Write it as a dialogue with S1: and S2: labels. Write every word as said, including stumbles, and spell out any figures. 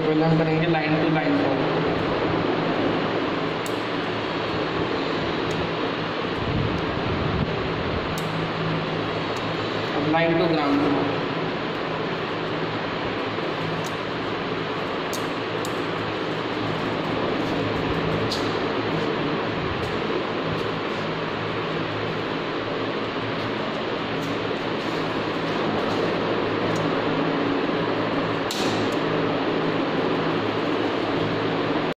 S1: पहले हम करेंगे लाइन टू लाइन फॉर्म। अब लाइन टू ग्राउंड।